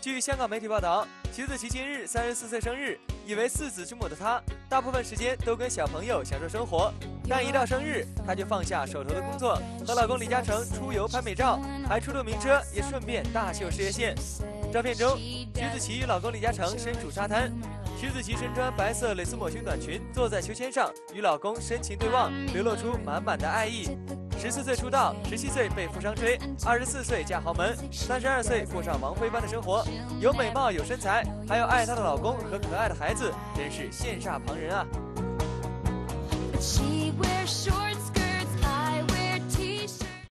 据香港媒体报道，徐子淇今日34岁生日，已为4子之母的她，大部分时间都跟小朋友享受生活。但一到生日，她就放下手头的工作，和老公李嘉诚出游拍美照，还出动名车，也顺便大秀事业线。照片中，徐子淇与老公李嘉诚身处沙滩，徐子淇身穿白色蕾丝抹胸短裙，坐在秋千上，与老公深情对望，流露出满满的爱意。14岁出道，17岁被富商追，24岁嫁豪门，32岁过上王菲般的生活，有美貌有身材，还有爱她的老公和可爱的孩子，真是羡煞旁人啊。 But she wears shorts